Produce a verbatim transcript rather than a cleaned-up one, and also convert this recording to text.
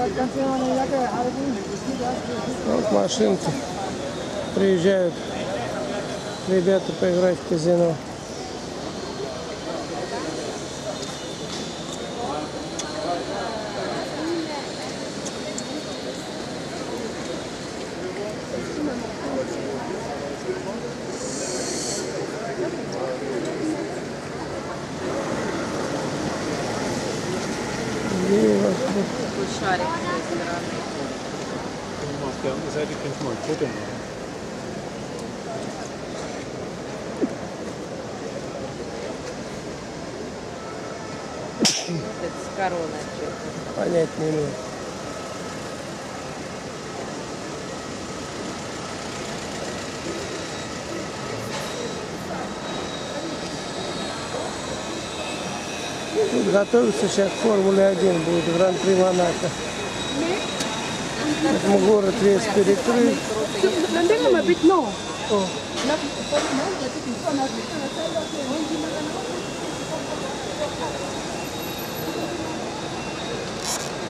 Вот машинки. Приезжают ребята поиграть в казино. Шарик с той стороны. Вот это с короной что-то. Понять не имею. Тут готовится сейчас Формула один, будет Гран-при Монако. Поэтому город весь перекрыт. О.